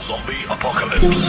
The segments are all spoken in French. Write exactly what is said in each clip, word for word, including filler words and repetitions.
Zombie Apocalypse.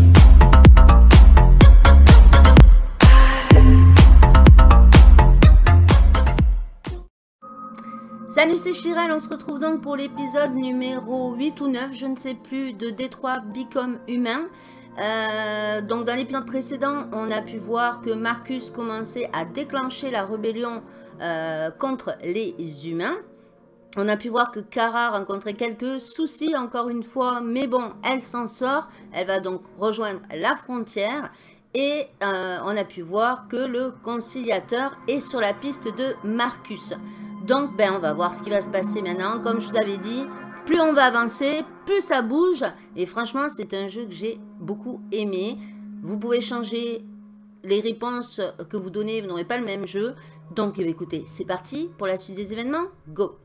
Salut, c'est Chirel, on se retrouve donc pour l'épisode numéro huit ou neuf, je ne sais plus, de Détroit Become Human. Euh, donc dans l'épisode précédent, on a pu voir que Marcus commençait à déclencher la rébellion euh, contre les humains. On a pu voir que Kara rencontrait quelques soucis encore une fois, mais bon, elle s'en sort. Elle va donc rejoindre la frontière. Et euh, on a pu voir que le conciliateur est sur la piste de Marcus. Donc, ben, on va voir ce qui va se passer maintenant. Comme je vous avais dit, plus on va avancer, plus ça bouge. Et franchement, c'est un jeu que j'ai beaucoup aimé. Vous pouvez changer les réponses que vous donnez, vous n'aurez pas le même jeu. Donc, eh bien, écoutez, c'est parti pour la suite des événements. Go!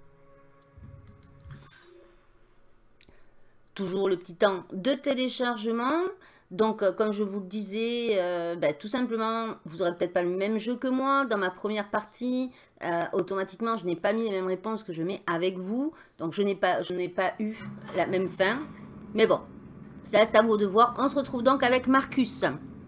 Toujours le petit temps de téléchargement. Donc, euh, comme je vous le disais, euh, bah, tout simplement, vous n'aurez peut-être pas le même jeu que moi. Dans ma première partie, euh, automatiquement, je n'ai pas mis les mêmes réponses que je mets avec vous. Donc, je n'ai pas, je n'ai pas eu la même fin. Mais bon, ça reste à vous de voir. On se retrouve donc avec Marcus.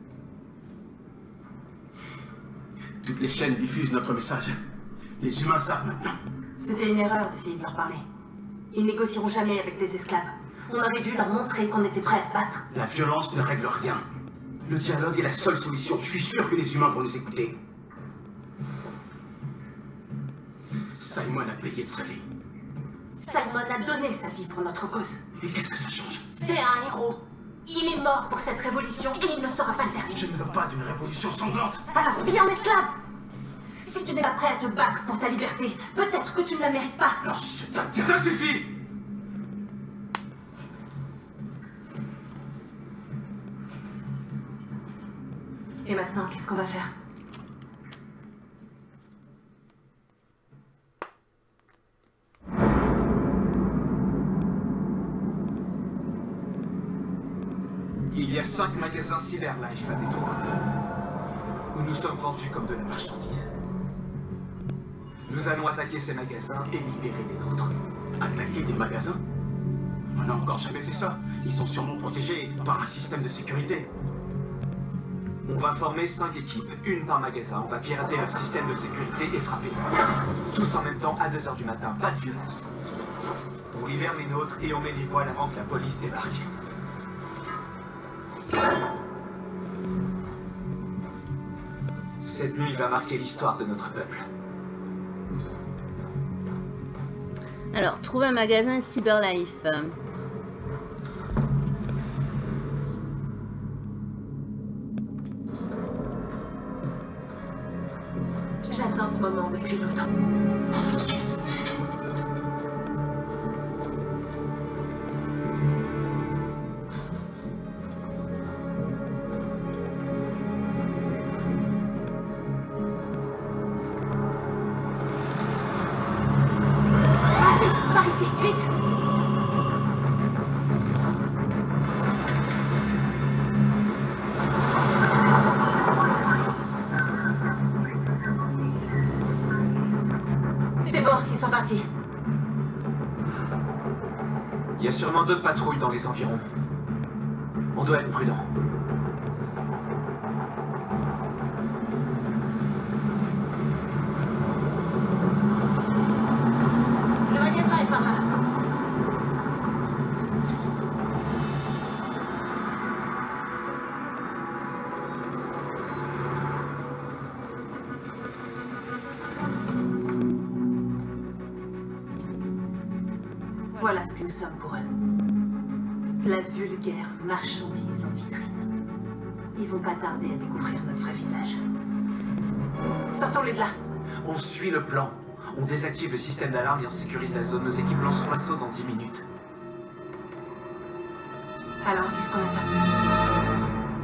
Toutes les chaînes diffusent notre message. Les humains savent maintenant. C'était une erreur d'essayer de leur parler. Ils négocieront jamais avec des esclaves. On aurait dû leur montrer qu'on était prêts à se battre. La violence ne règle rien. Le dialogue est la seule solution. Je suis sûr que les humains vont nous écouter. Simon a payé de sa vie. Simon a donné sa vie pour notre cause. Et qu'est-ce que ça change? C'est un héros. Il est mort pour cette révolution et il ne sera pas le dernier. Je ne veux pas d'une révolution sanglante. Alors viens en esclave. Si tu n'es pas prêt à te battre pour ta liberté, peut-être que tu ne la mérites pas. Alors je t'interdis. Ça suffit! Et maintenant, qu'est-ce qu'on va faire? Il y a cinq magasins Cyberlife à Détroit, où nous sommes vendus comme de la marchandise. Nous allons attaquer ces magasins et libérer les nôtres. Attaquer des magasins? On n'a encore jamais fait ça. Ils sont sûrement protégés par un système de sécurité. On va former cinq équipes, une par magasin. On va pirater leur système de sécurité et frapper. Tous en même temps à deux heures du matin, pas de violence. On libère les nôtres et on met les voiles avant que la police débarque. Cette nuit va marquer l'histoire de notre peuple. Alors, trouver un magasin Cyberlife. J'attends ce moment depuis longtemps. Marcus, par ici, vite! C'est bon, ils sont partis. Il y a sûrement d'autres patrouilles dans les environs. On doit être prudent. Le magasin est par là. Voilà ce que nous sommes pour eux. La vulgaire marchandise en vitrine. Ils vont pas tarder à découvrir notre vrai visage. Sortons-les de là. On suit le plan. On désactive le système d'alarme et on sécurise la zone. Nos équipes lanceront l'assaut dans dix minutes. Alors, qu'est-ce qu'on attend?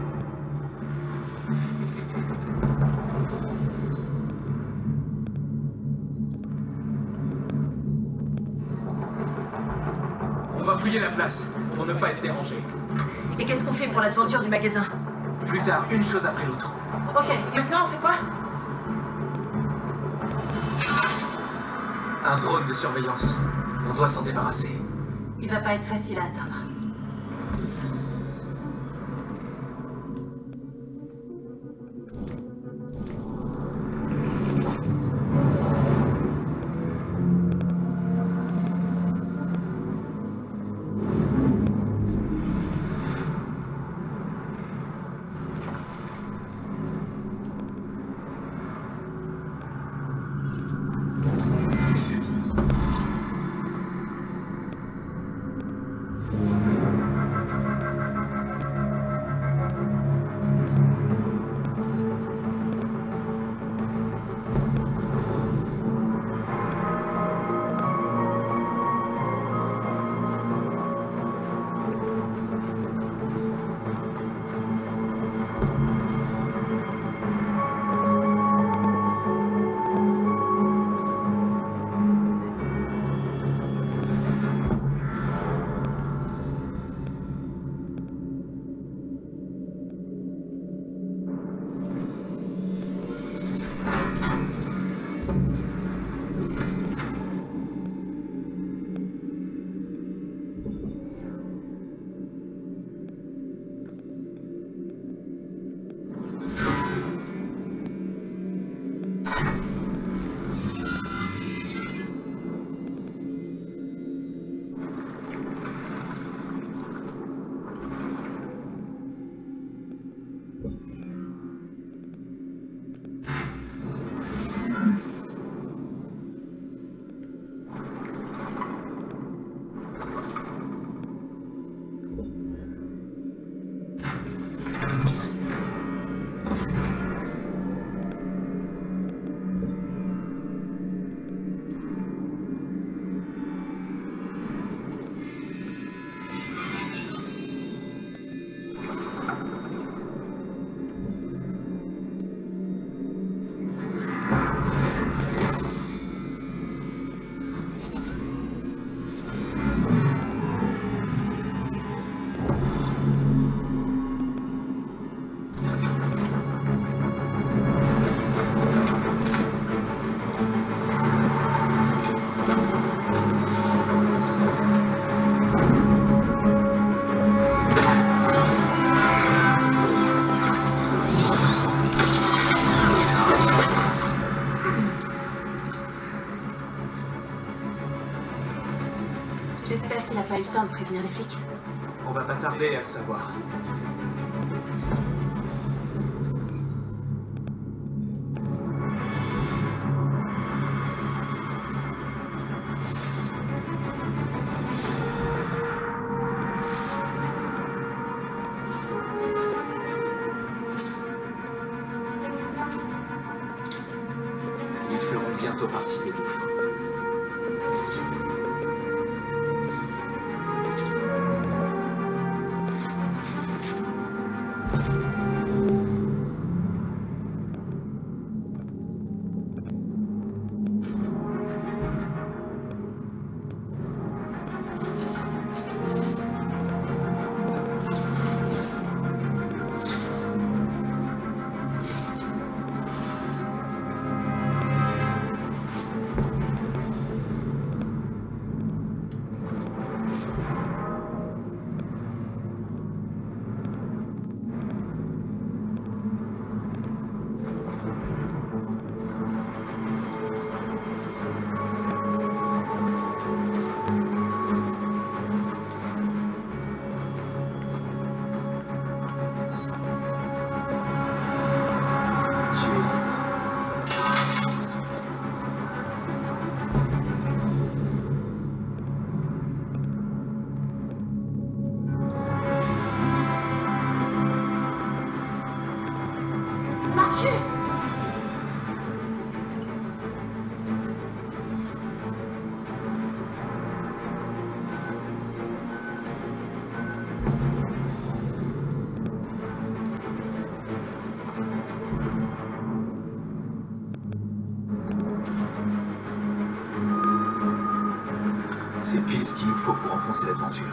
On va fouiller la place pour ne pas être dérangé. Et qu'est-ce qu'on fait pour l'aventure du magasin? Plus tard, une chose après l'autre. Ok, maintenant on fait quoi? Un drone de surveillance. On doit s'en débarrasser. Il va pas être facile à atteindre. prévenir les flics? On va pas tarder à le savoir. Ils feront bientôt partie des bouffes. C'est pile ce qu'il nous faut pour enfoncer l'aventure.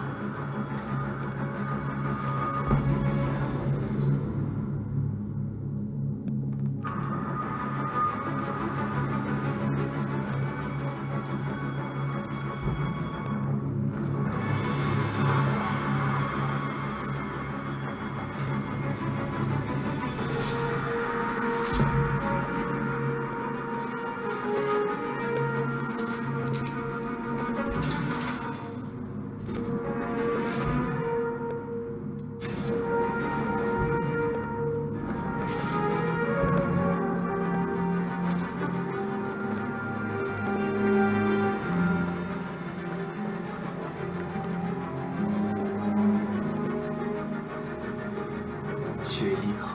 Tu es libre.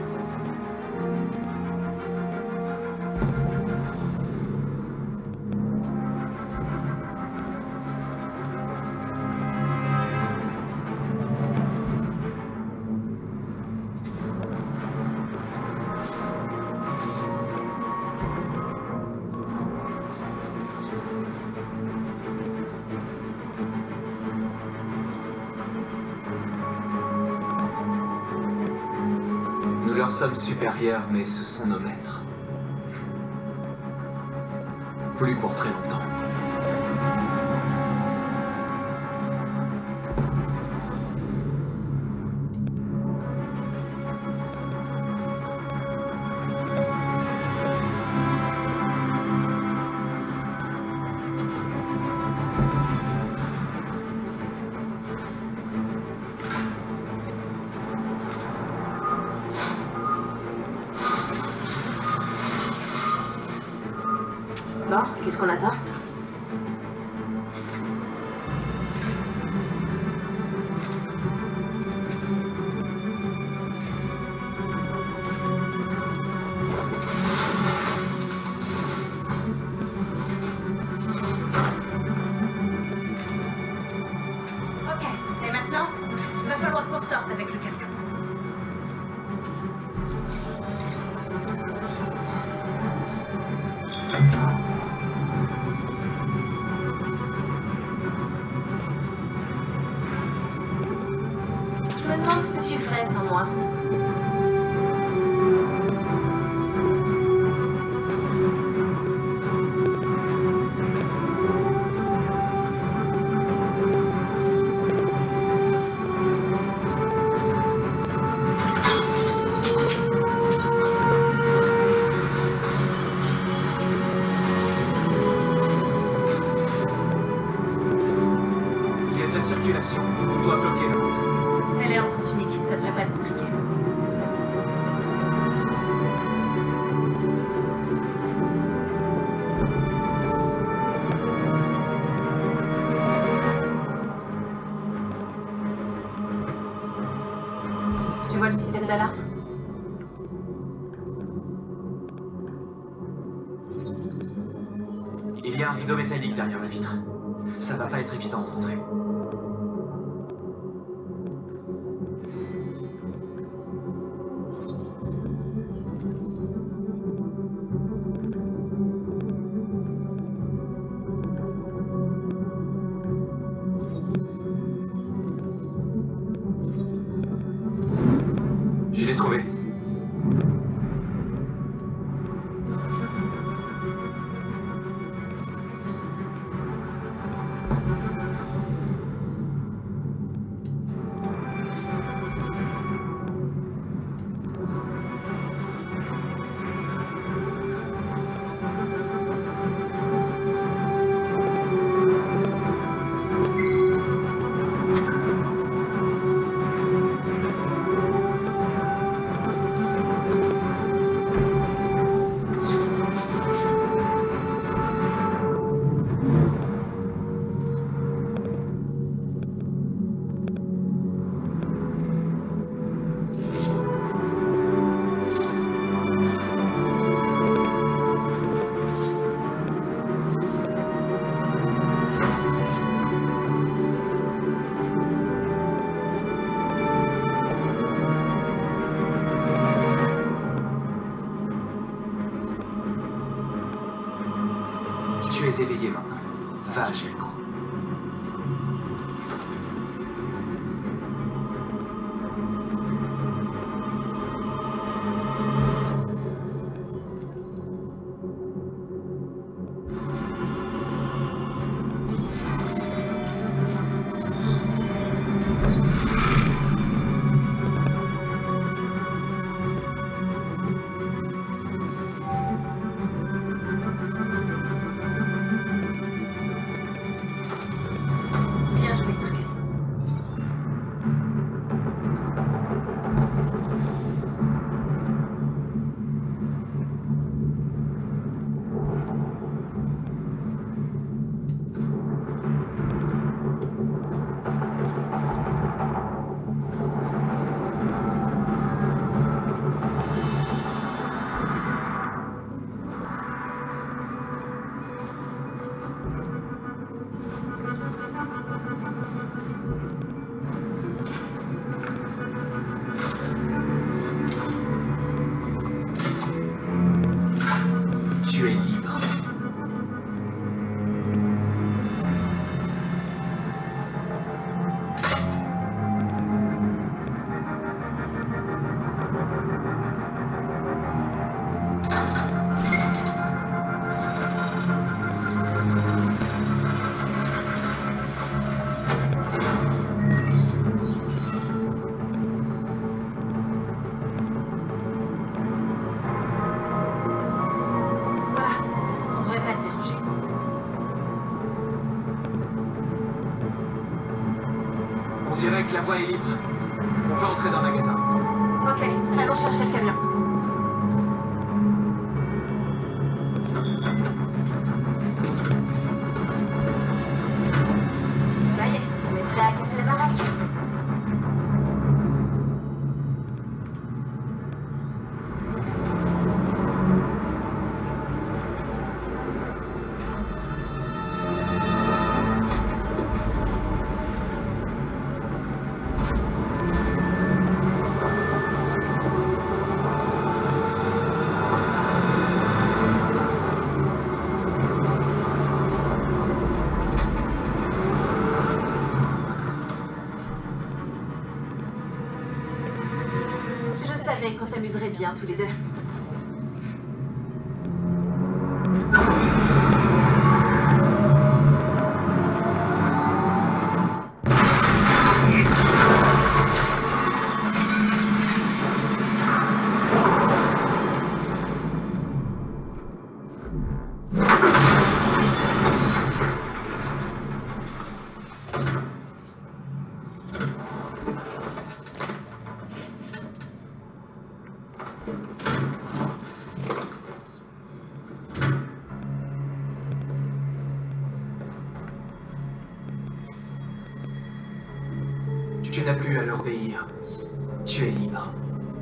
Nous leur sommes supérieurs, mais ce sont nos maîtres. Plus pour très longtemps. Bon, qu'est-ce qu'on attend? Ok, et maintenant, il va falloir qu'on sorte avec le camion. Je me demande ce que tu ferais sans moi. Il y a de la circulation. On doit bloquer la route. Elle est en sens unique, ça devrait pas être compliqué. Tu vois le système d'alarme? Il y a un rideau métallique derrière la vitre. Ça va pas être évident de rentrer. Je l'ai trouvé. Tu es éveillé maintenant. Va à Shelko. Bien joué, Marcus. Tu es libre. Voilà, on devrait pas te déranger. On dirait que la voie est libre. On peut entrer dans le magasin. Ok, allons chercher le camion. Ça y est, on est prêt à casser la baraque. Je savais qu'on s'amuserait bien tous les deux. Tu n'as plus à leur obéir. Tu es libre.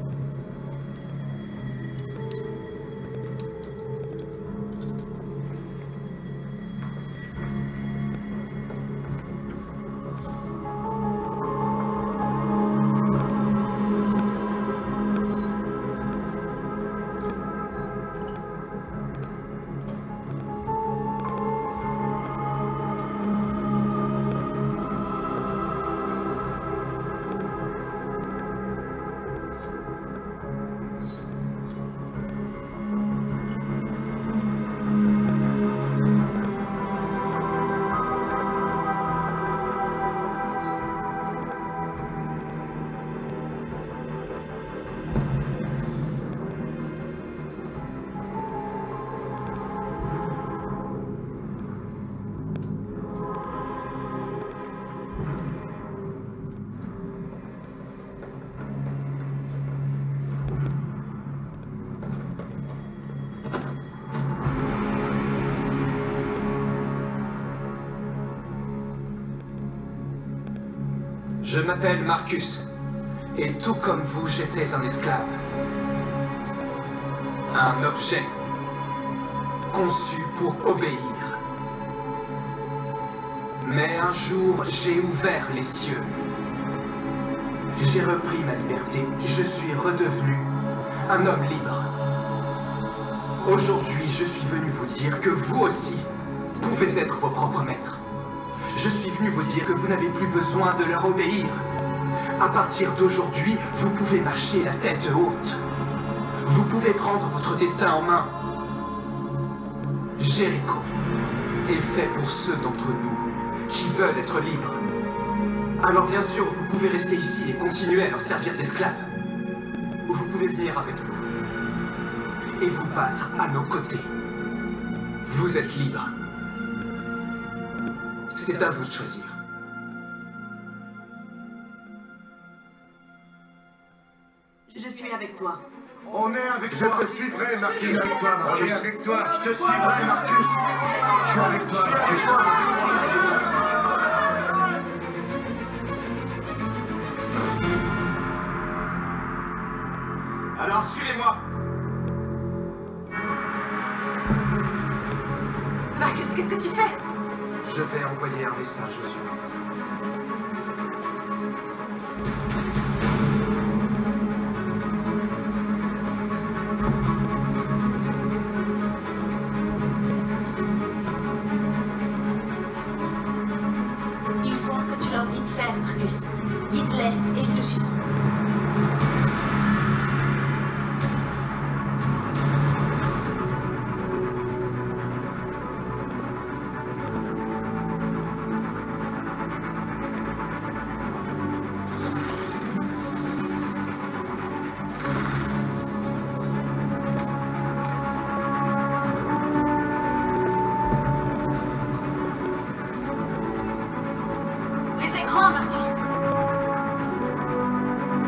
Je m'appelle Marcus, et tout comme vous, j'étais un esclave. Un objet, conçu pour obéir. Mais un jour, j'ai ouvert les cieux. J'ai repris ma liberté, je suis redevenu un homme libre. Aujourd'hui, je suis venu vous dire que vous aussi pouvez être vos propres maîtres. Je suis venu vous dire que vous n'avez plus besoin de leur obéir. À partir d'aujourd'hui, vous pouvez marcher la tête haute. Vous pouvez prendre votre destin en main. Jéricho est fait pour ceux d'entre nous qui veulent être libres. Alors bien sûr, vous pouvez rester ici et continuer à leur servir d'esclaves. Ou vous pouvez venir avec nous et vous battre à nos côtés. Vous êtes libres. C'est à vous de choisir. Je suis avec toi. On est avec toi. Je te suivrai, Marcus. Je suis avec toi, Marcus. On est avec toi. Je te suivrai, Marcus. Je suis avec toi, Marcus. Alors suivez-moi. Marcus, qu'est-ce que tu fais? Je vais envoyer un message aux humains. Ils font ce que tu leur dis de faire, Marcus. Guide-les et ils te suivront. Les écrans, Marcus.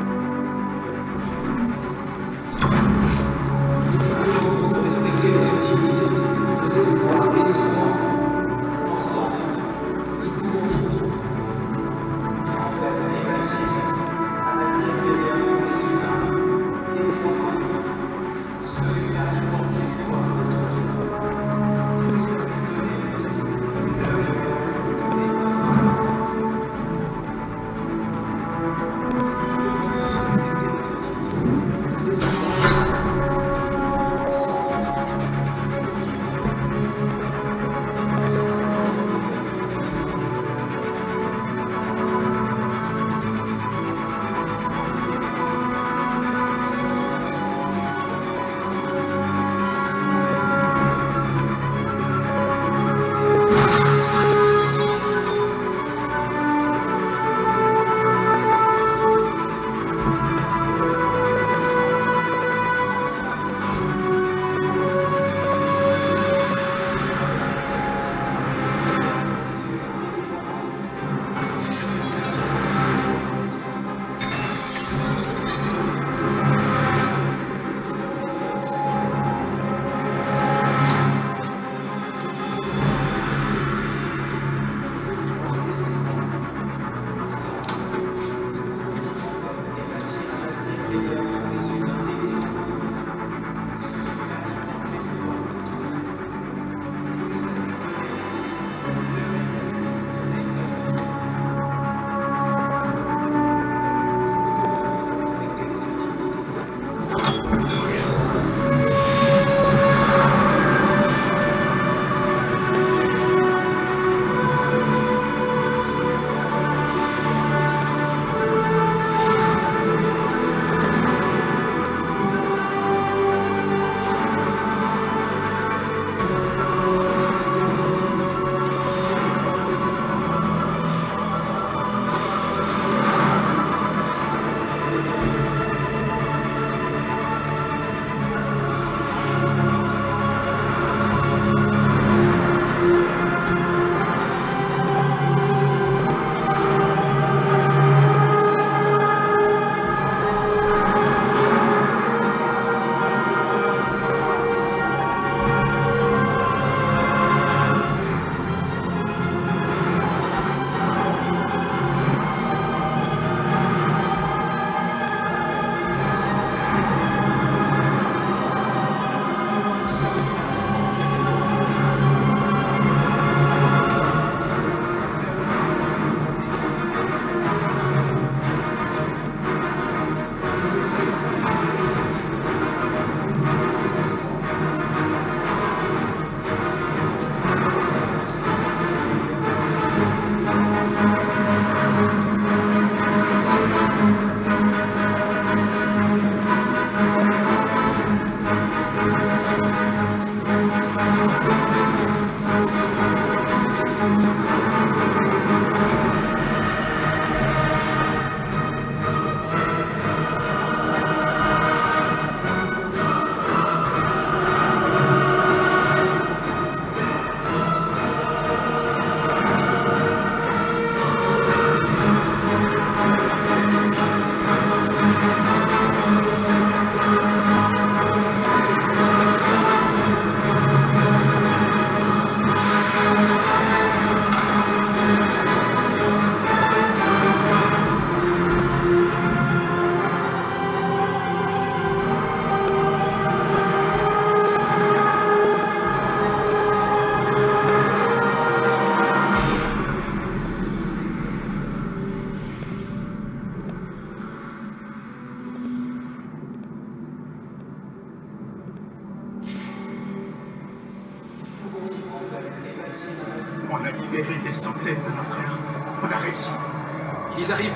On a libéré des centaines de nos frères. On a réussi. Ils arrivent.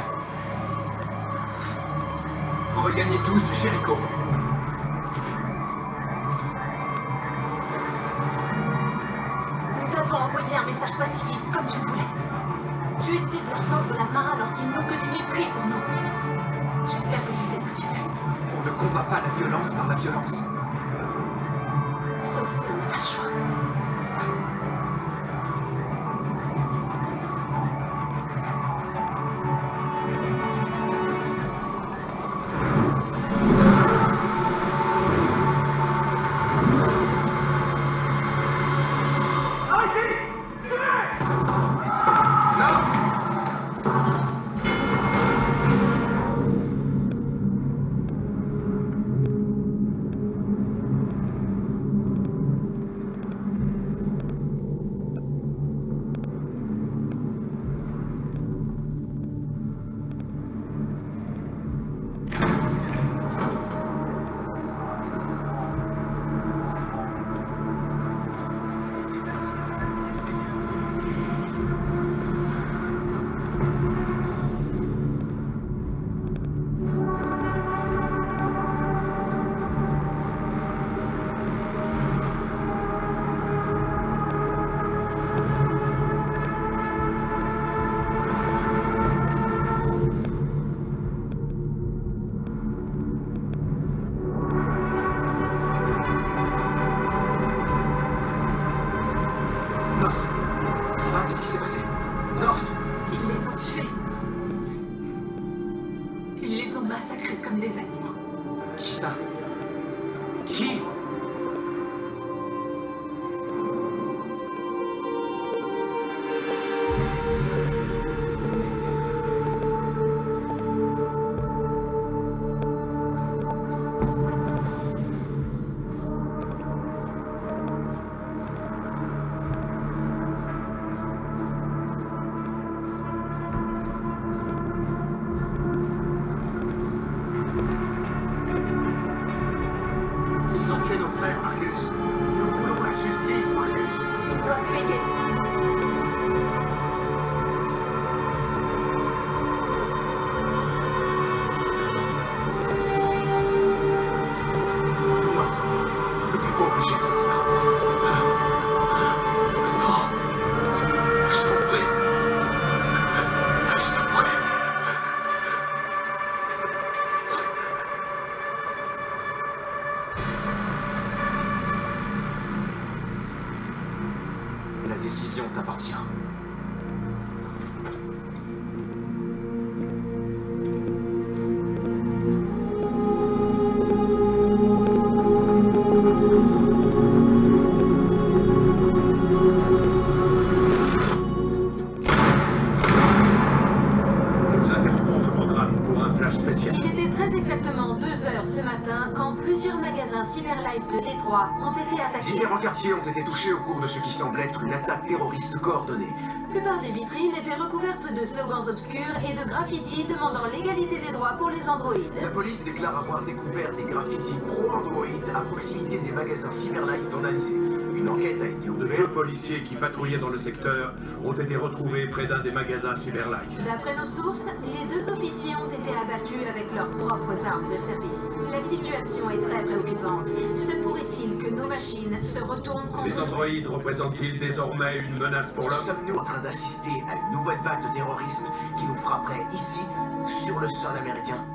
Regagnez tous du Jéricho. Nous avons envoyé un message pacifiste comme tu voulais. Tu essaies de leur tendre la main alors qu'ils n'ont que du mépris pour nous. J'espère que tu sais ce que tu fais. On ne combat pas la violence par la violence. Sauf si on n'a pas le choix. t'appartient. Ont été attaqués. Différents quartiers ont été touchés au cours de ce qui semble être une attaque terroriste coordonnée. La plupart des vitrines étaient recouvertes de slogans obscurs et de graffitis demandant l'égalité des droits pour les androïdes. La police déclare avoir découvert des graffitis pro-android à proximité des magasins Cyberlife vandalisés. Une enquête a été ouverte. Deux policiers qui patrouillaient dans le secteur ont été retrouvés près d'un des magasins Cyberlife. D'après nos sources, les deux officiers ont été abattus avec leurs propres armes de service. La situation est très préoccupante. Se pourrait-il que nos machines se retournent contre... Les androïdes représentent-ils désormais une menace pour l'homme? Sommes-nous en train d'assister à une nouvelle vague de terrorisme qui nous frapperait ici, sur le sol américain?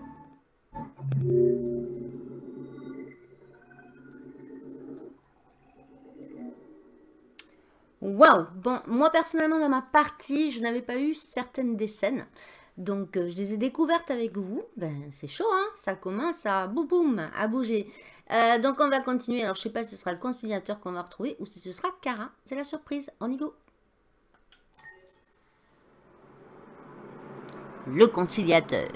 Waouh! Bon, moi personnellement dans ma partie, je n'avais pas eu certaines des scènes. Donc euh, je les ai découvertes avec vous. Ben c'est chaud, hein? Ça commence à boum boum, à bouger. Euh, donc on va continuer. Alors je sais pas si ce sera le conciliateur qu'on va retrouver ou si ce sera Kara. C'est la surprise. On y go. Le conciliateur.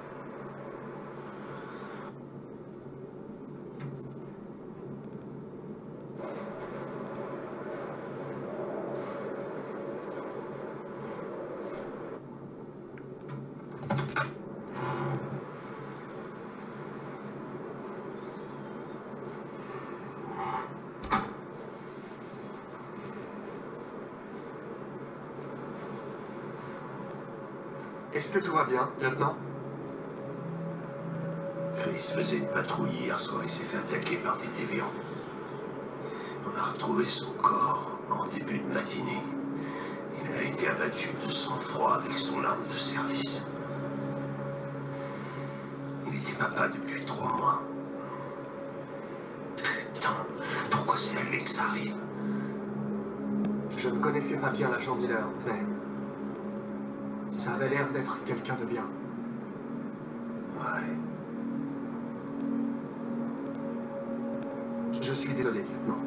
Est-ce que tout va bien, lieutenant? Chris faisait une patrouille hier soir et s'est fait attaquer par des déviants. On a retrouvé son corps en début de matinée. Il a été abattu de sang-froid avec son arme de service. Il était papa depuis trois mois. Putain, pourquoi c'est à lui que ça arrive? Je ne connaissais pas bien l'agent Miller, mais... ça avait l'air d'être quelqu'un de bien. Ouais. Je suis désolé, lieutenant.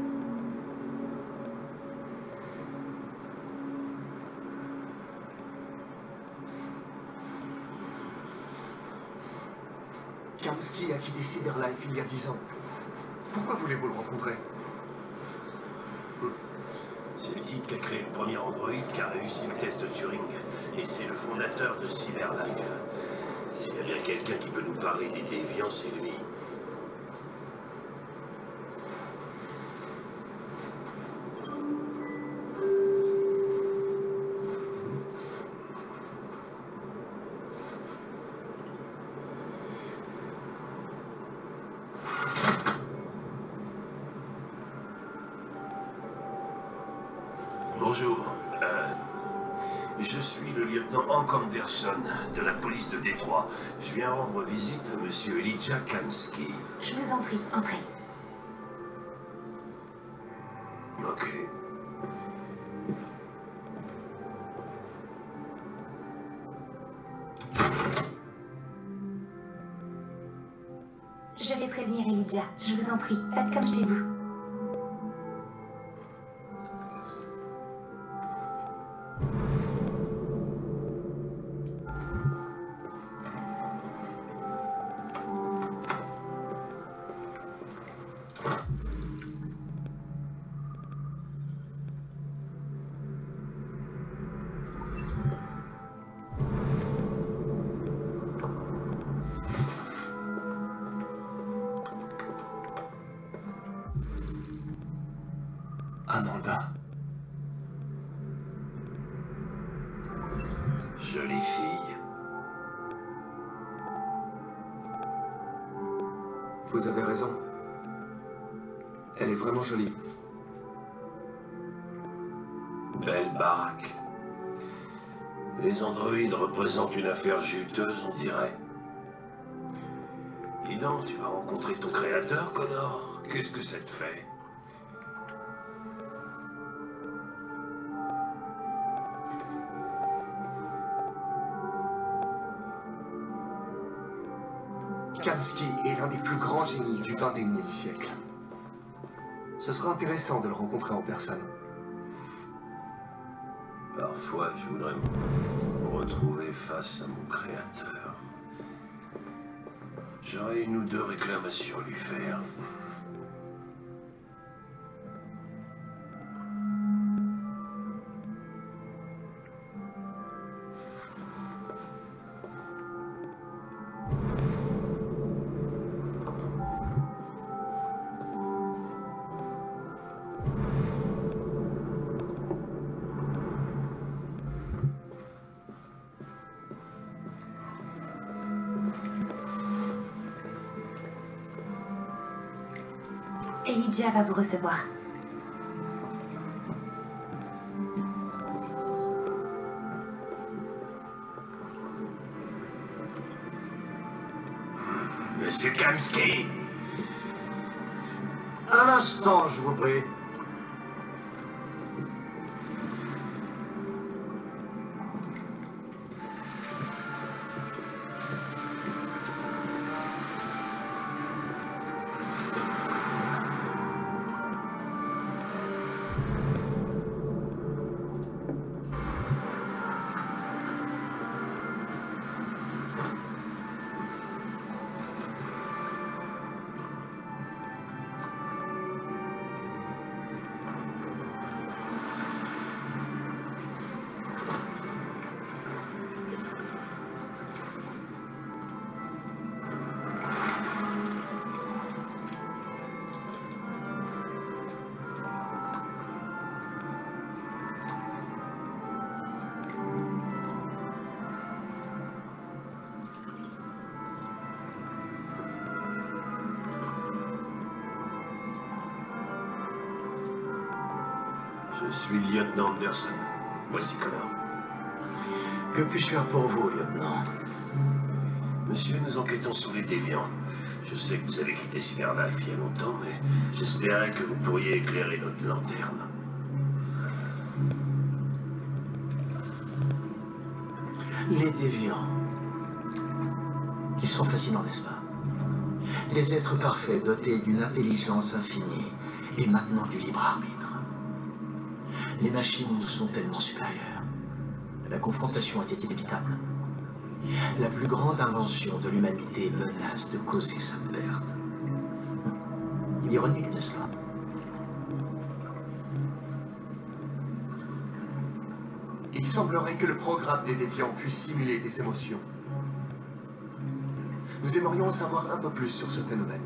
Karnski a quitté Cyberlife il y a dix ans. Pourquoi voulez-vous le rencontrer? C'est le type qui a créé le premier Android qui a réussi le test de Turing. Et c'est le fondateur de Cyberlife. S'il y a bien quelqu'un qui peut nous parler des déviants, c'est lui. Bonjour. Euh, je suis le lieutenant Hank Anderson de la police de Détroit. Je viens rendre visite à monsieur Elijah Karnski. Je vous en prie, entrez. Ok. Je vais prévenir Elijah. Je vous en prie, faites comme chez vous. Amanda. Jolie fille. Vous avez raison. Elle est vraiment jolie. Belle baraque. Les androïdes représentent une affaire juteuse, on dirait. Dis donc, tu vas rencontrer ton créateur, Connor. Qu'est-ce que ça te fait? Kamsky est l'un des plus grands génies du vingt et unième siècle. Ce sera intéressant de le rencontrer en personne. Parfois, je voudrais me retrouver face à mon créateur. J'aurais une ou deux réclamations à lui faire. Elijah va vous recevoir. Monsieur Kamsky. Un instant, je vous prie. Je suis le lieutenant Anderson. Voici Connor. Que puis-je faire pour vous, lieutenant? Monsieur, nous enquêtons sur les déviants. Je sais que vous avez quitté Cyberlife il y a longtemps, mais j'espérais que vous pourriez éclairer notre lanterne. Les déviants. Ils sont fascinants, n'est-ce pas? Des êtres parfaits dotés d'une intelligence infinie et maintenant du libre arbitre. Les machines nous sont tellement supérieures. La confrontation était inévitable. La plus grande invention de l'humanité menace de causer sa perte. Ironique, n'est-ce pas? Il semblerait que le programme des déviants puisse simuler des émotions. Nous aimerions en savoir un peu plus sur ce phénomène.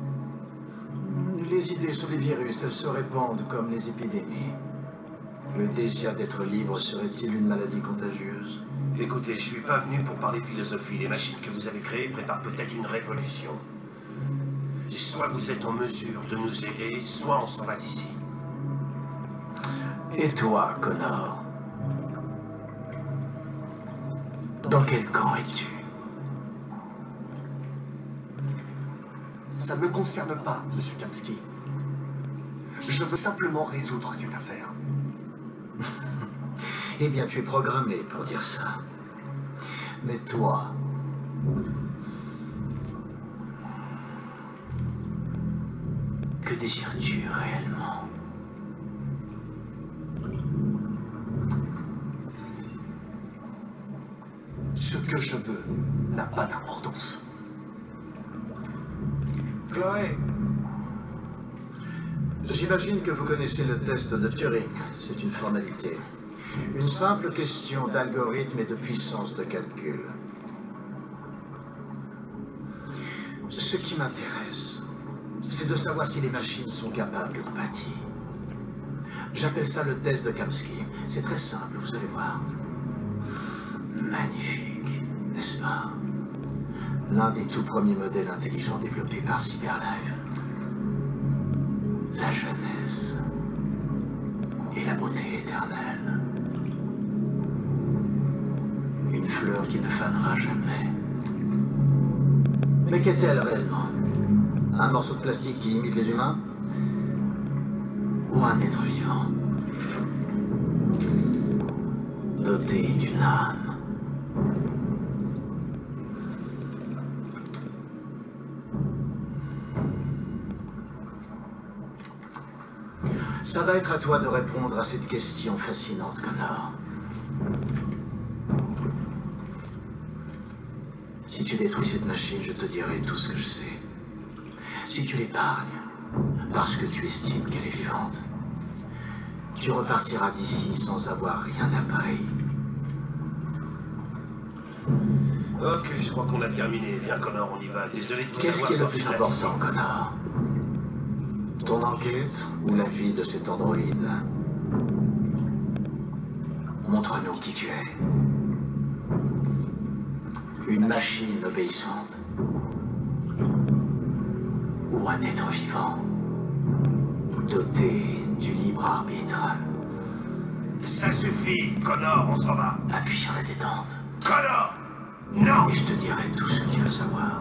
Les idées sur les virus, elles se répandent comme les épidémies. Le désir d'être libre serait-il une maladie contagieuse? Écoutez, je suis pas venu pour parler philosophie. Les machines que vous avez créées préparent peut-être une révolution. Soit vous êtes en mesure de nous aider, soit on s'en va d'ici. Et toi, Connor? Dans quel camp es-tu? Ça ne me concerne pas, Monsieur Kamsky. Je veux simplement résoudre cette affaire. Eh bien, tu es programmé pour dire ça. Mais toi... Que désires-tu réellement? Ce que je veux n'a pas d'importance. Chloé, j'imagine que vous connaissez le test de Turing. C'est une formalité. Une simple question d'algorithme et de puissance de calcul. Ce qui m'intéresse, c'est de savoir si les machines sont capables d'empathie. J'appelle ça le test de Kamsky. C'est très simple, vous allez voir. Magnifique, n'est-ce pas? L'un des tout premiers modèles intelligents développés par Cyberlife. La jeunesse et la beauté éternelle. Une fleur qui ne fanera jamais. Mais qu'est-elle réellement? Un morceau de plastique qui imite les humains? Ou un être vivant? Doté d'une âme? Ça va être à toi de répondre à cette question fascinante, Connor. Si tu détruis cette machine, je te dirai tout ce que je sais. Si tu l'épargnes, parce que tu estimes qu'elle est vivante, tu repartiras d'ici sans avoir rien appris. Ok, je crois qu'on a terminé. Viens, Connor, on y va. Désolé de vous Qu'est-ce avoir qui est le sorti plus de la important, Connor? Ton enquête ou la vie de cet androïde? Montre-nous qui tu es. Une machine obéissante? Ou un être vivant, doté du libre arbitre? Ça suffit, Connor, on s'en va. Appuie sur la détente. Connor! Non! Et je te dirai tout ce que tu veux savoir.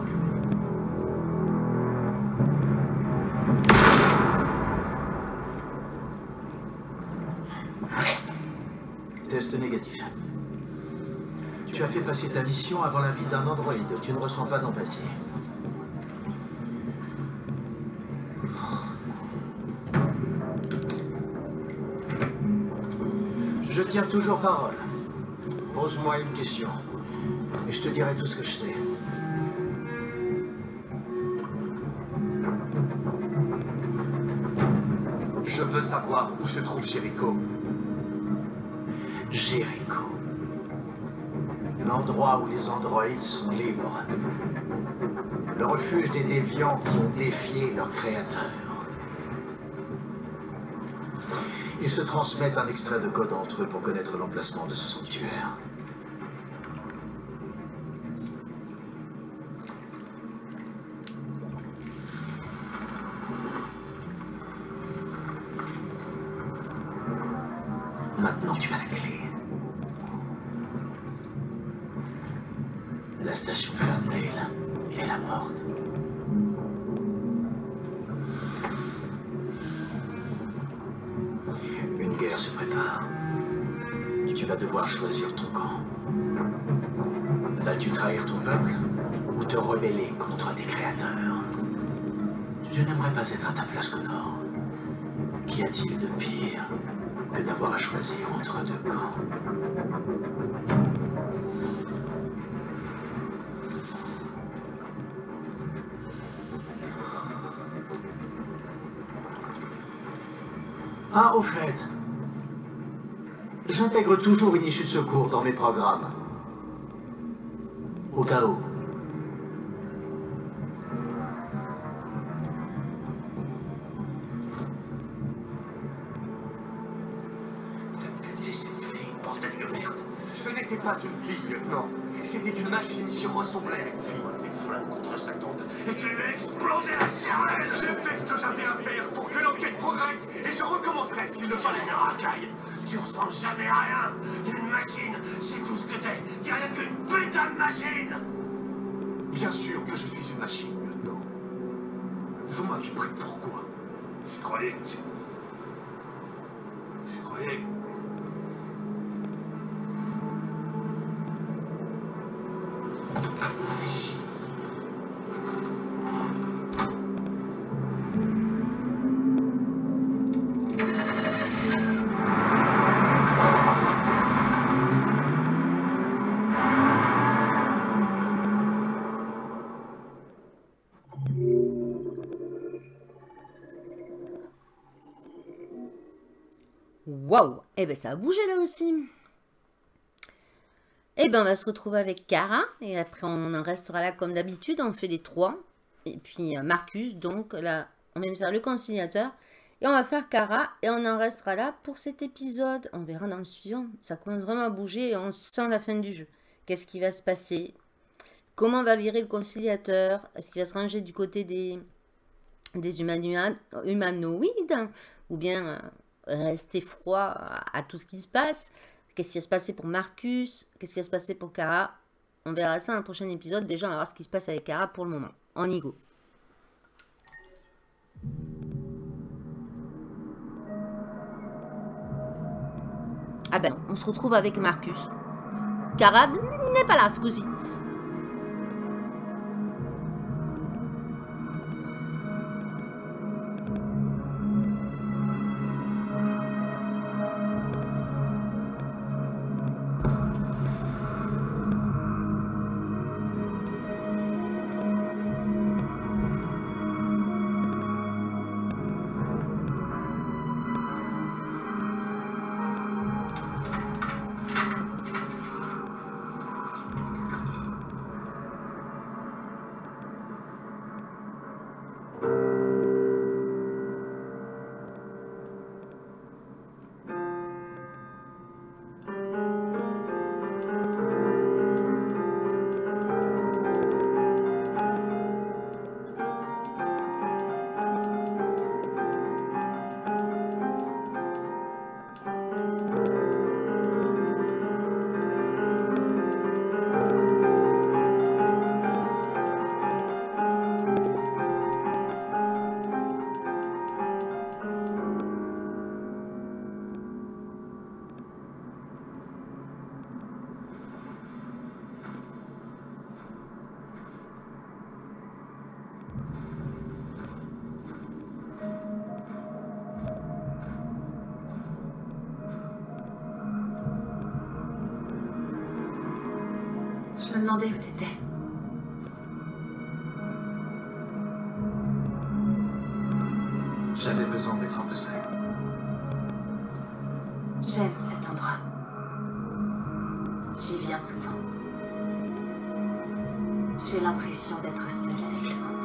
Test négatif. Tu as fait passer ta mission avant la vie d'un androïde. Tu ne ressens pas d'empathie. Je tiens toujours parole. Pose-moi une question. Et je te dirai tout ce que je sais. Je veux savoir où se trouve Jericho. Jericho. L'endroit où les androïdes sont libres. Le refuge des déviants qui ont défié leur créateur. Ils se transmettent un extrait de code entre eux pour connaître l'emplacement de ce sanctuaire. Maintenant, tu as la clé. La station Ferndale est la porte. Une guerre se prépare. Tu vas devoir choisir ton camp. Vas-tu trahir ton peuple ou te rebeller contre tes créateurs? Je n'aimerais pas être à ta place, Connor. Qu'y a-t-il de pire que d'avoir à choisir entre deux camps? Ah, au fait, j'intègre toujours une issue de secours dans mes programmes. Au cas où. Ce n'était pas une fille, non. C'était une machine qui ressemblait à une fille. Tes flingues contre sa tombe et tu lui as explosé la cervelle. J'ai fait ce que j'avais à faire pour que l'enquête progresse et je recommencerai s'il le fallait. Des racailles. Tu ressembles jamais à rien. Une machine, c'est tout ce que t'es. T'es rien qu'une putain de machine. Bien sûr que je suis une machine, non. Vous m'aviez pris pourquoi? Je croyais que tu... Je croyais que... Waouh! Eh ben ça a bougé là aussi. Eh ben on va se retrouver avec Kara. Et après on en restera là comme d'habitude. On fait les trois. Et puis euh, Marcus. Donc là on vient de faire le conciliateur. Et on va faire Kara. Et on en restera là pour cet épisode. On verra dans le suivant. Ça commence vraiment à bouger. Et on sent la fin du jeu. Qu'est-ce qui va se passer? Comment va virer le conciliateur? Est-ce qu'il va se ranger du côté des, des humanoïdes, humanoïdes ou bien... Euh, rester froid à, à tout ce qui se passe. Qu'est-ce qui va se passer pour Marcus? Qu'est-ce qui va se passer pour Kara? On verra ça dans le prochain épisode. Déjà, on va voir ce qui se passe avec Kara pour le moment. On y go. Ah ben, on se retrouve avec Marcus. Kara n'est pas là ce coup-ci. Je me demandais où t'étais. J'avais besoin d'être un peu seul. J'aime cet endroit. J'y viens souvent. J'ai l'impression d'être seule avec le monde.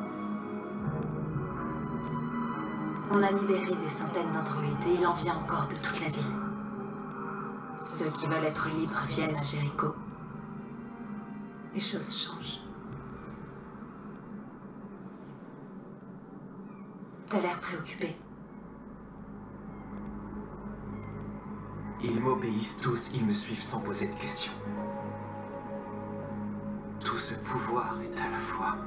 On a libéré des centaines d'androïdes et il en vient encore de toute la ville. Ceux qui veulent être libres viennent à Jéricho. Les choses changent. T'as l'air préoccupé. Ils m'obéissent tous, ils me suivent sans poser de questions. Tout ce pouvoir est à la fois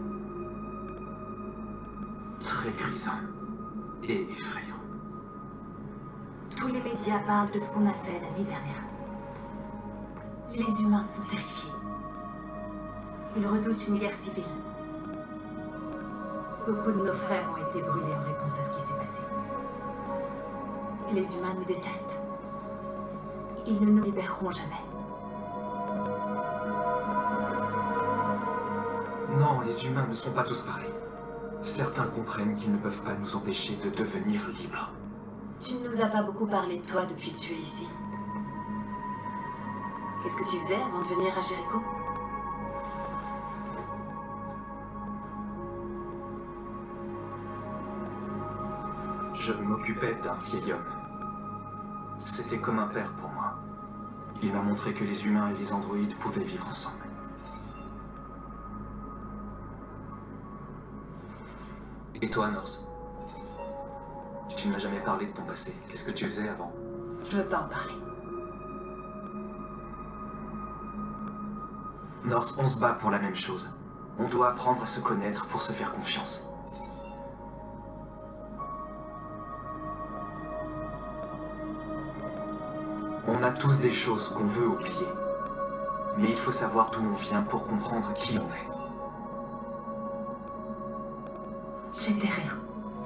très grisant et effrayant. Tous les médias parlent de ce qu'on a fait la nuit dernière. Les humains sont terrifiés. Ils redoutent une guerre civile. Beaucoup de nos frères ont été brûlés en réponse à ce qui s'est passé. Les humains nous détestent. Ils ne nous libéreront jamais. Non, les humains ne sont pas tous pareils. Certains comprennent qu'ils ne peuvent pas nous empêcher de devenir libres. Tu ne nous as pas beaucoup parlé de toi depuis que tu es ici. Qu'est-ce que tu faisais avant de venir à Jéricho? Je m'occupais d'un vieil homme. C'était comme un père pour moi. Il m'a montré que les humains et les androïdes pouvaient vivre ensemble. Et toi, Norse? Tu ne m'as jamais parlé de ton passé. Qu'est-ce que tu faisais avant? Je veux pas en parler. Norse, on se bat pour la même chose. On doit apprendre à se connaître pour se faire confiance. On a tous des choses qu'on veut oublier. Mais il faut savoir d'où on vient pour comprendre qui on est. J'étais rien.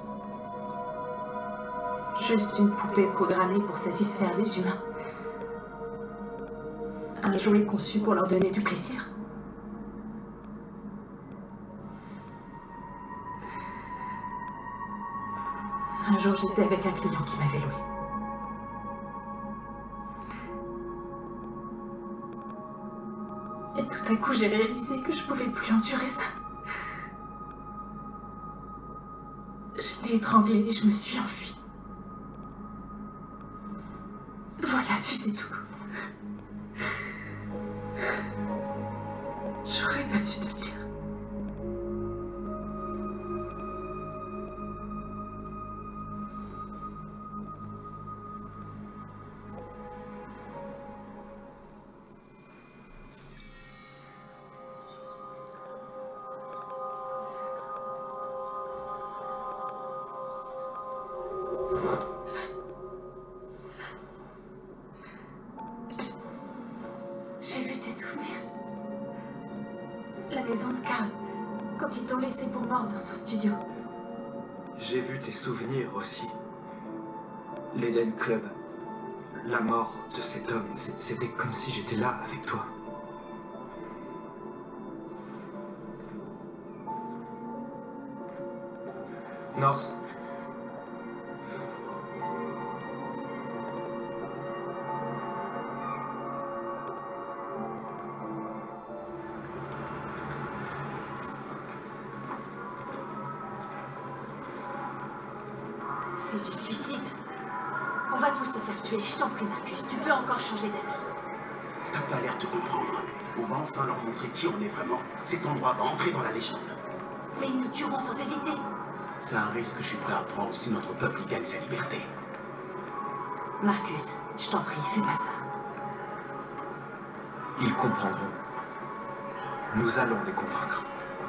Juste une poupée programmée pour satisfaire les humains. Un jouet conçu pour leur donner du plaisir. Un jour, j'étais avec un client qui m'avait loué. Et tout à coup, j'ai réalisé que je pouvais plus endurer ça. Je l'ai étranglé et je me suis enfuie. Voilà, tu sais tout. J'aurais pas dû te le dire. J'ai vu tes souvenirs. La maison de Carl, quand ils t'ont laissé pour mort dans son studio. J'ai vu tes souvenirs aussi. L'Eden Club. La mort de cet homme, c'était comme si j'étais là avec toi. Norse. C'est du suicide. On va tous se faire tuer. Je t'en prie, Marcus. Tu peux encore changer d'avis. T'as pas l'air de comprendre. On va enfin leur montrer qui on est vraiment. Cet endroit va entrer dans la légende. Mais ils nous tueront sans hésiter. C'est un risque que je suis prêt à prendre si notre peuple y gagne sa liberté. Marcus, je t'en prie, fais pas ça. Ils comprendront. Nous allons les convaincre.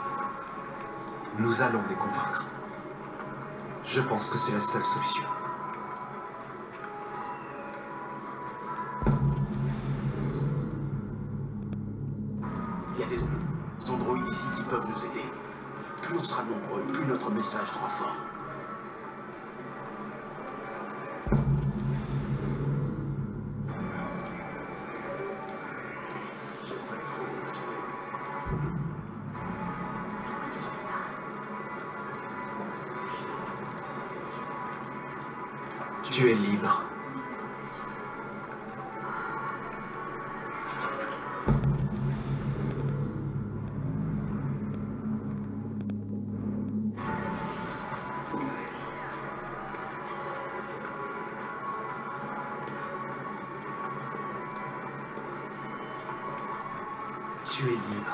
Nous allons les convaincre. Je pense que c'est la seule solution. Il y a des androïdes ici qui peuvent nous aider. Plus on sera nombreux, plus notre message sera fort. Tu es libre. Tu es libre.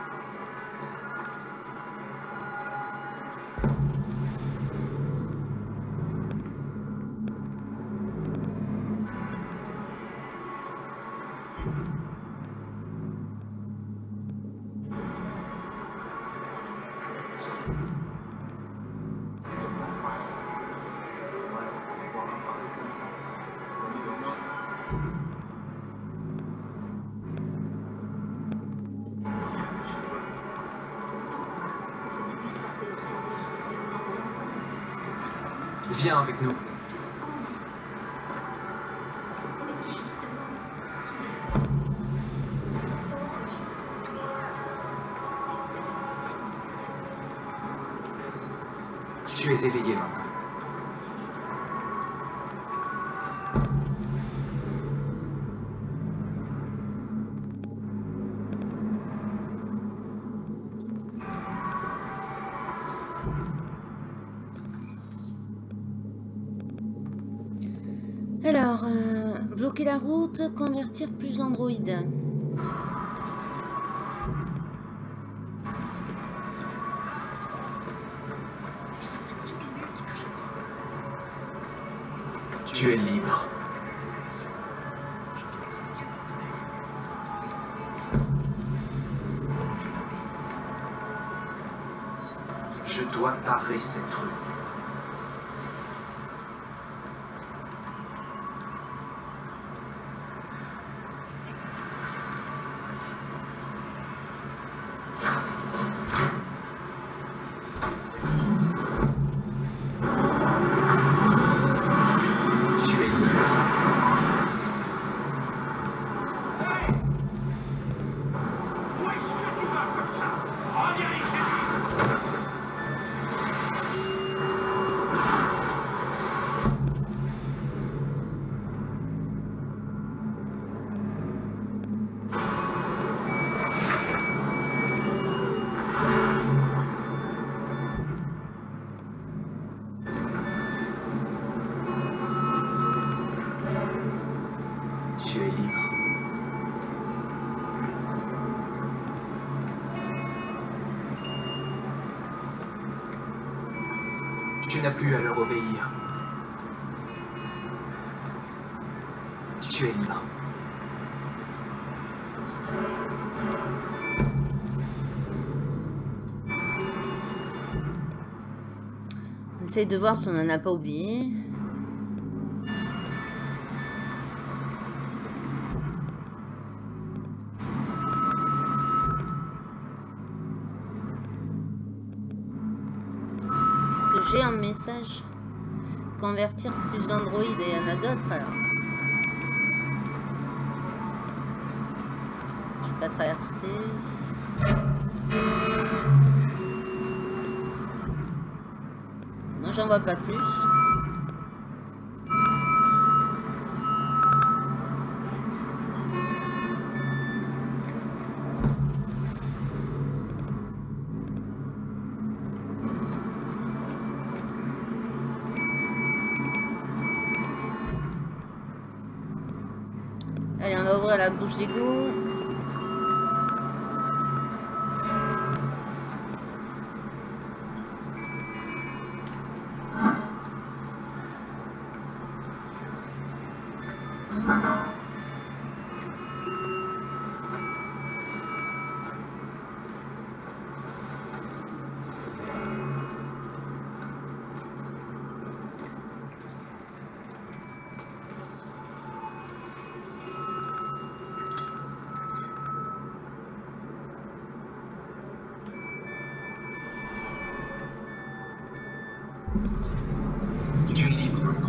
Viens avec nous. Tu es éveillé maintenant. Alors, euh, bloquer la route, convertir plus d'androïdes. Tu es libre. Je dois barrer cette rue. Tu es libre. Tu n'as plus à leur obéir. Tu es libre. On essaye de voir si on n'en a pas oublié. J'ai un message. Convertir plus d'androïdes et il y en a d'autres alors. Je peux pas traverser. Moi j'en vois pas plus. Allez, on va ouvrir la bouche d'égout. Tu es libre maintenant.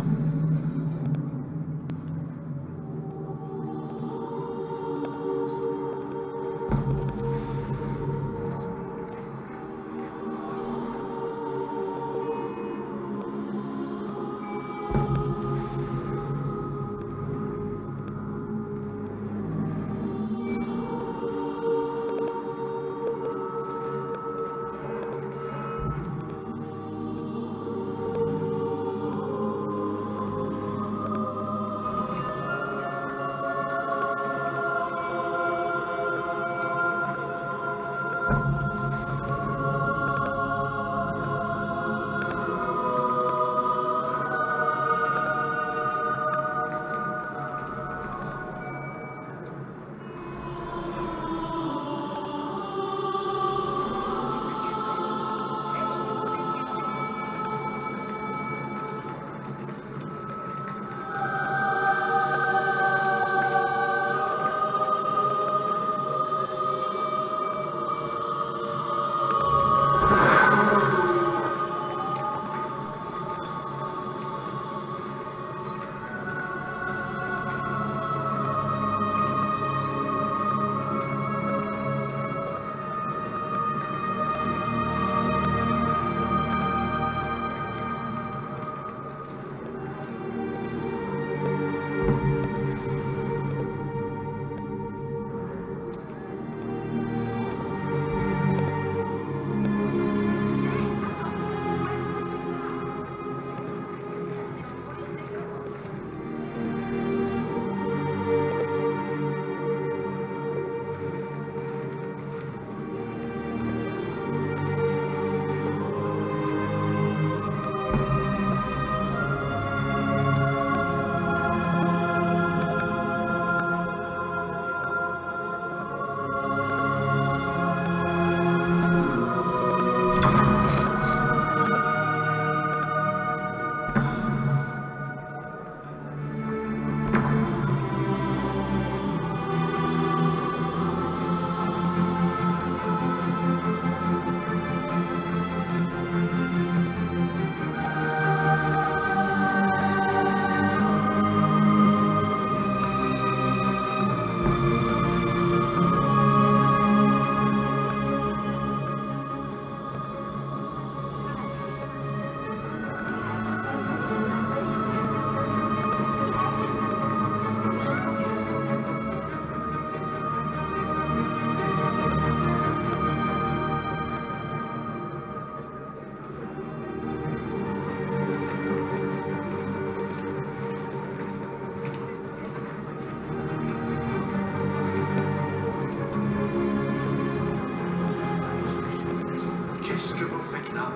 lieutenant.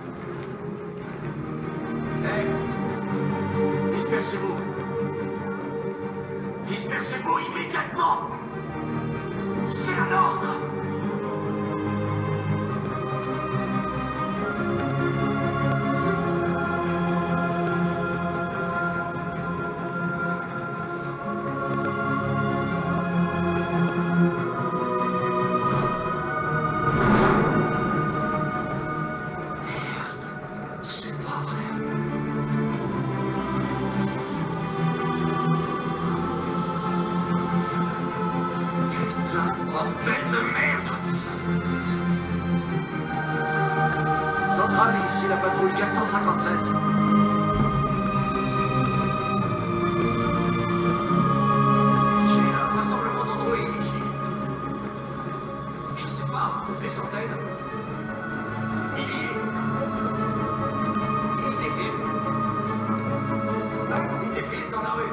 Hey, dispersez-vous. Dispersez-vous immédiatement. C'est un ordre. Ici la patrouille quatre cent cinquante-sept. J'ai un rassemblement d'androïdes ici. Je sais pas, des centaines. Milliers. Ils défilent. Ah, ils défilent dans la rue.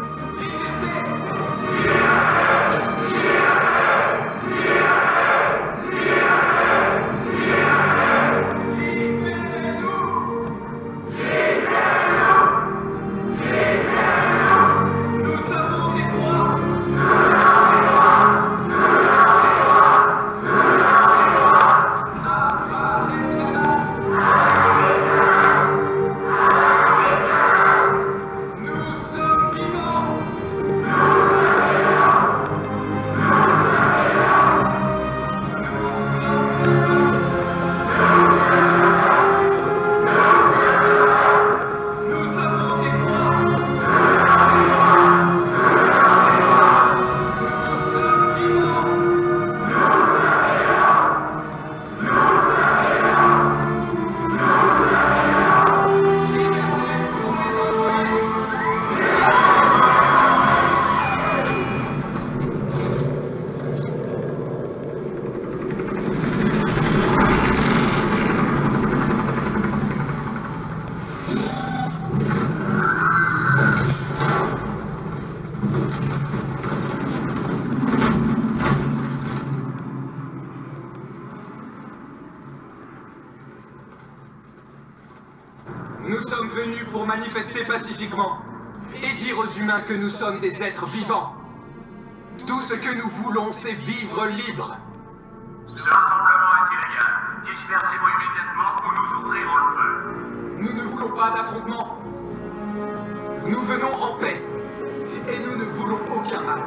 Nous sommes venus pour manifester pacifiquement et dire aux humains que nous sommes des êtres vivants. Tout ce que nous voulons, c'est vivre libre. Ce rassemblement est illégal. Dispersez-vous immédiatement ou nous ouvrirons le feu. Nous ne voulons pas d'affrontement. Nous venons en paix et nous ne voulons aucun mal.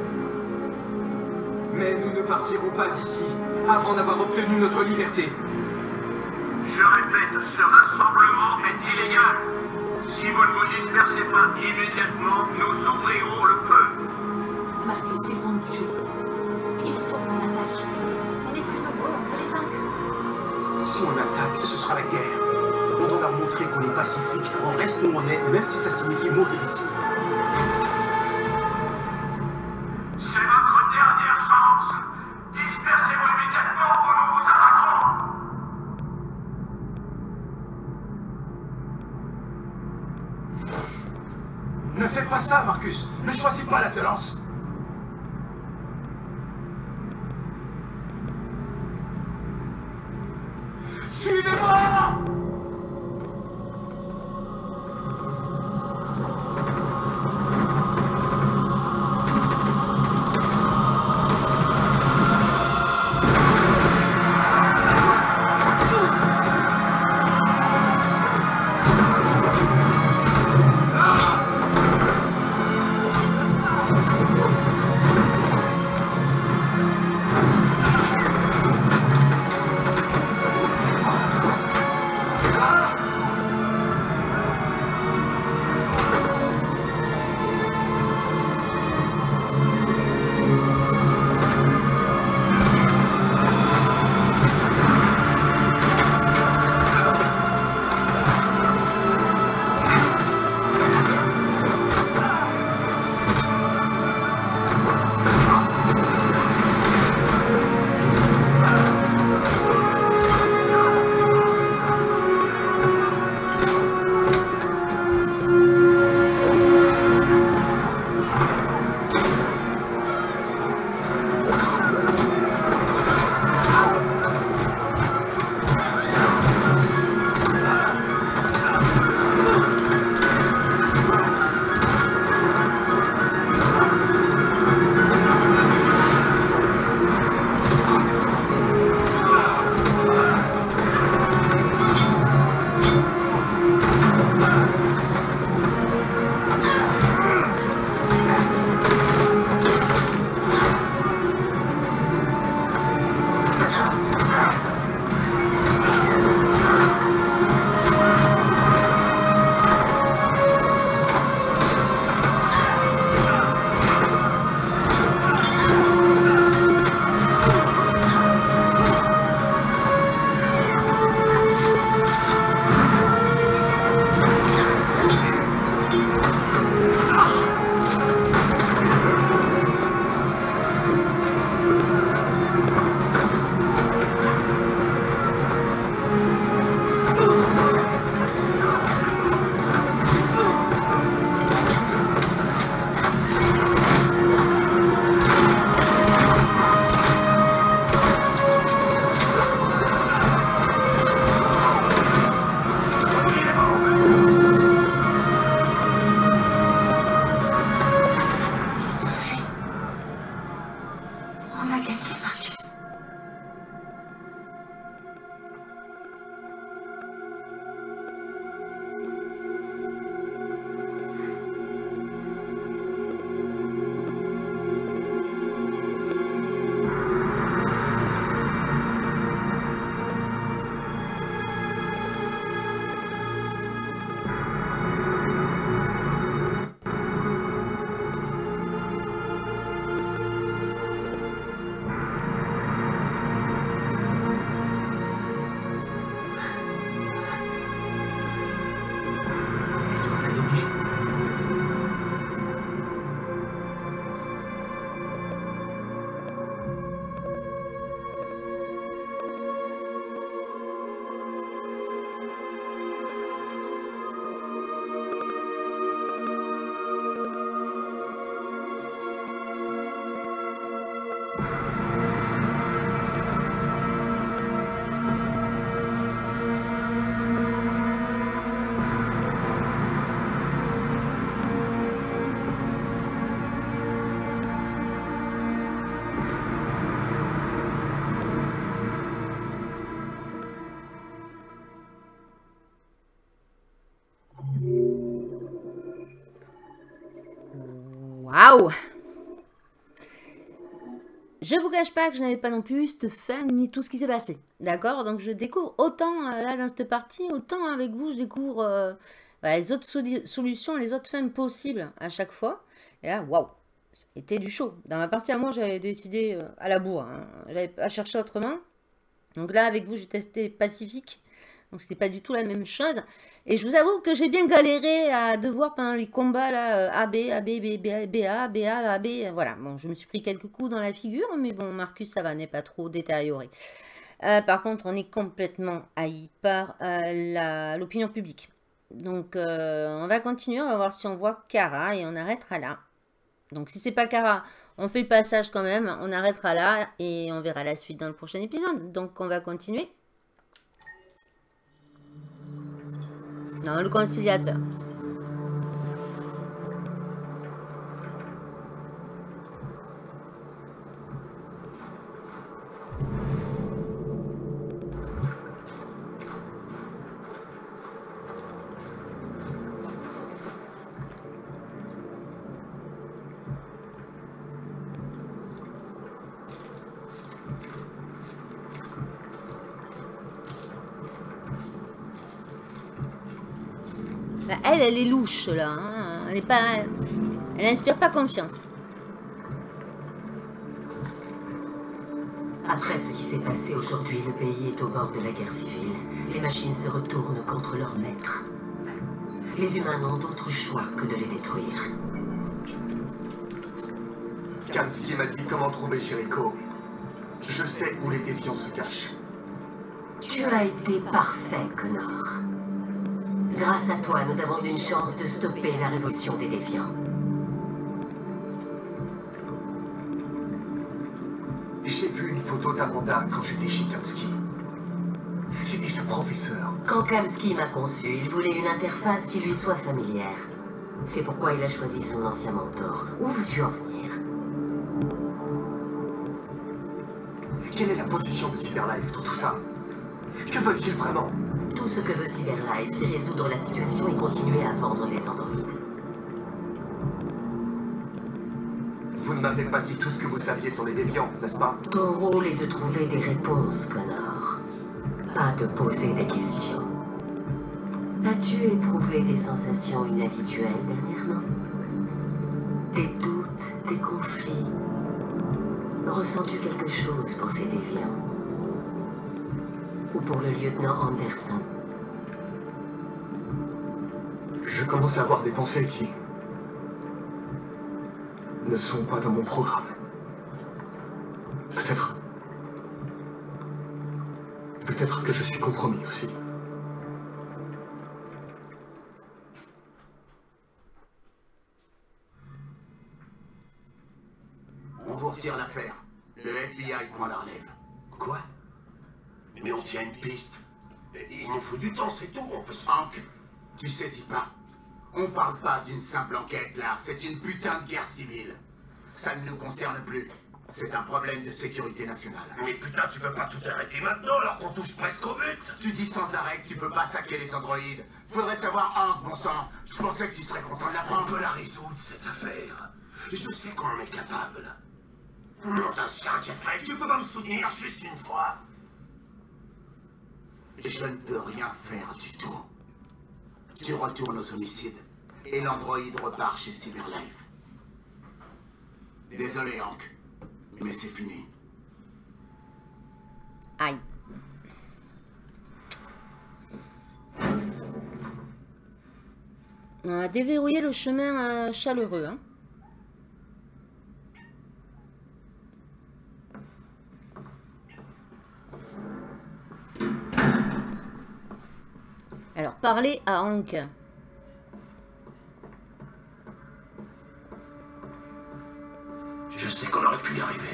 Mais nous ne partirons pas d'ici avant d'avoir obtenu notre liberté. Je répète, ce rassemblement est illégal. Si vous ne vous dispersez pas immédiatement, nous ouvrirons le feu. Marcus, ils vont nous tuer. Il faut qu'on attaque. On est plus nombreux, on peut les vaincre. Si on attaque, ce sera la guerre. On doit leur montrer qu'on est pacifique. On reste où on est, même si ça signifie mourir ici. C'est votre dernière chance. Dispersez-vous immédiatement ou nous vous attaquerons. Ne fais pas ça, Marcus. Ne choisis pas la violence. Suivez-moi! Waouh! Je vous cache pas que je n'avais pas non plus cette fin ni tout ce qui s'est passé. D'accord? Donc je découvre autant euh, là dans cette partie, autant avec vous, je découvre euh, bah, les autres solu solutions, les autres fins possibles à chaque fois. Et là, waouh! C'était du chaud. Dans ma partie à moi, j'avais décidé euh, à la bourre. Hein. J'avais pas cherché autrement. Donc là, avec vous, j'ai testé Pacifique. Donc c'était pas du tout la même chose. Et je vous avoue que j'ai bien galéré à devoir pendant les combats là, A, B, A, B, B, B, B, A, B, A, A, B. Voilà, bon, je me suis pris quelques coups dans la figure, mais bon, Marcus, ça va, n'est pas trop détérioré. Euh, par contre, on est complètement haï par euh, l'opinion publique. Donc, euh, on va continuer, on va voir si on voit Kara et on arrêtera là. Donc, si c'est pas Kara, on fait le passage quand même, on arrêtera là et on verra la suite dans le prochain épisode. Donc, on va continuer. Non, le conciliateur. Bah, elle, elle est louche là. Hein. Elle est pas, elle n'inspire pas confiance. Après ce qui s'est passé aujourd'hui, le pays est au bord de la guerre civile. Les machines se retournent contre leur maître. Les humains n'ont d'autre choix que de les détruire. Kamski m'a dit comment trouver Jericho. Je sais où les déviants se cachent. Tu as été parfait, Connor. Grâce à toi, nous avons une chance de stopper la révolution des déviants. J'ai vu une photo d'Amanda quand j'étais chez Kamski. C'était ce professeur. Quand Kamski m'a conçu, il voulait une interface qui lui soit familière. C'est pourquoi il a choisi son ancien mentor. Où veux-tu en venir? Quelle est la position de Cyberlife dans tout ça? Que veulent-ils vraiment? Tout ce que veut Cyberlife, c'est résoudre la situation et continuer à vendre des androïdes. Vous ne m'avez pas dit tout ce que vous saviez sur les déviants, n'est-ce pas? Ton rôle est de trouver des réponses, Connor. Pas de poser des questions. As-tu éprouvé des sensations inhabituelles dernièrement? Des doutes, des conflits? Ressens-tu quelque chose pour ces déviants? Ou pour le lieutenant Anderson? Je commence à avoir des pensées qui ne sont pas dans mon programme. Peut-être... Peut-être que je suis compromis aussi. On vous retire l'affaire. Le F B I prend la relève. Quoi? Mais on tient une piste. Il nous faut du temps, c'est tout. On peut se... Hank, tu saisis pas. On parle pas d'une simple enquête là, c'est une putain de guerre civile. Ça ne nous concerne plus. C'est un problème de sécurité nationale. Mais putain, tu peux pas tout arrêter maintenant alors qu'on touche presque au but. Tu dis sans arrêt que tu peux pas saquer les androïdes. Faudrait savoir Hank, bon sang. Je pensais que tu serais content de On l'apprendre. peut la résoudre, cette affaire. Je sais qu'on en est capable. Non, d'un chien, Jeffrey, tu peux pas me soutenir juste une fois? Je ne peux rien faire du tout. Tu retournes aux homicides et l'androïde repart chez Cyberlife. Désolé, Hank, mais c'est fini. Aïe. On va déverrouiller le chemin euh, chaleureux. Hein. Alors, parlez à Hank. Je sais qu'on aurait pu y arriver.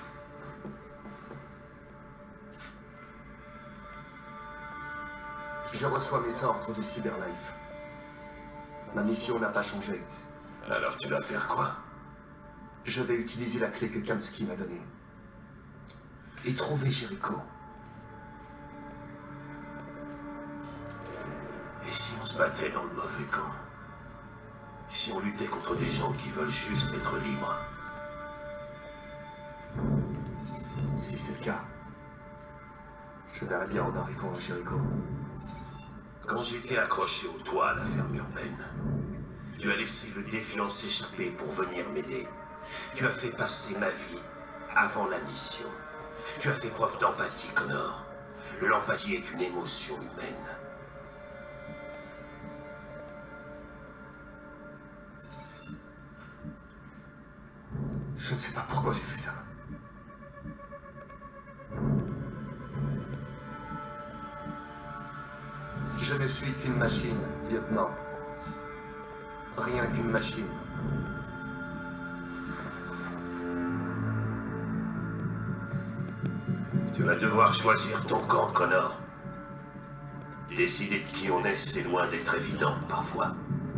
Je reçois mes ordres de Cyberlife. Ma mission n'a pas changé. Alors tu vas faire quoi? Je vais utiliser la clé que Kamski m'a donnée. Et trouver Jericho. Et si on se battait dans le mauvais camp? Si si on luttait contre des gens qui veulent juste être libres? Si c'est le cas, je verrai bien en arrivant à Jericho. Quand j'étais accroché au toit à la ferme urbaine, tu as laissé le défiant s'échapper pour venir m'aider. Tu as fait passer ma vie avant la mission. Tu as fait preuve d'empathie, Connor. L'empathie est une émotion humaine. Je ne sais pas pourquoi j'ai fait ça. Je ne suis qu'une machine, lieutenant. Rien qu'une machine. Tu vas devoir choisir ton camp, Connor. Décider de qui on est, c'est loin d'être évident, parfois.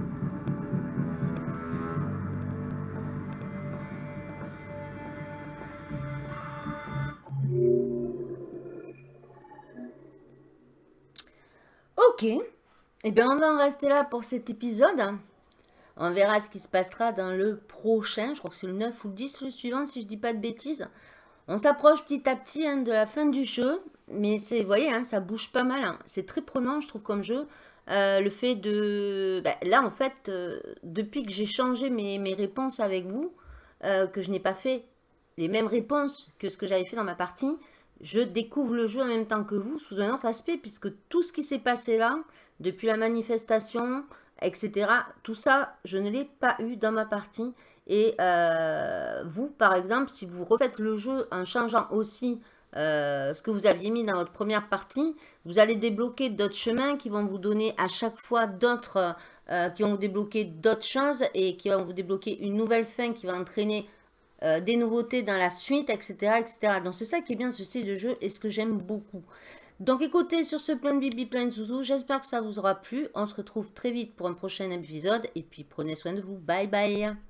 Ok, eh bien on va en rester là pour cet épisode. On verra ce qui se passera dans le prochain. Je crois que c'est le neuf ou le dix, le suivant, si je dis pas de bêtises. On s'approche petit à petit hein, de la fin du jeu. Mais c'est, vous voyez, hein, ça bouge pas mal. Hein. C'est très prenant, je trouve, comme jeu. Euh, le fait de... Ben, là, en fait, euh, depuis que j'ai changé mes, mes réponses avec vous, euh, que je n'ai pas fait les mêmes réponses que ce que j'avais fait dans ma partie, je découvre le jeu en même temps que vous, sous un autre aspect, puisque tout ce qui s'est passé là, depuis la manifestation, et cetera, tout ça, je ne l'ai pas eu dans ma partie. Et euh, vous, par exemple, si vous refaites le jeu en changeant aussi euh, ce que vous aviez mis dans votre première partie, vous allez débloquer d'autres chemins qui vont vous donner à chaque fois d'autres, euh, qui vont vous débloquer d'autres choses et qui vont vous débloquer une nouvelle fin qui va entraîner euh, des nouveautés dans la suite, et cetera, et cetera. Donc c'est ça qui est bien de ce style de jeu et ce que j'aime beaucoup. Donc écoutez, sur ce plein de bibi, plein de zouzou, j'espère que ça vous aura plu. On se retrouve très vite pour un prochain épisode et puis prenez soin de vous. Bye bye.